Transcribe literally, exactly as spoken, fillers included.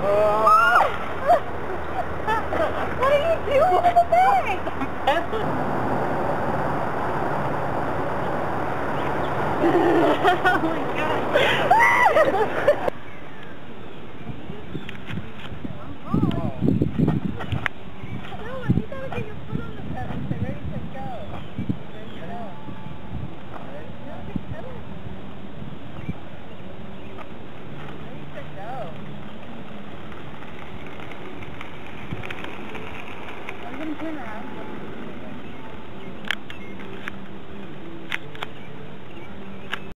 What are you doing with the bag? Oh my god.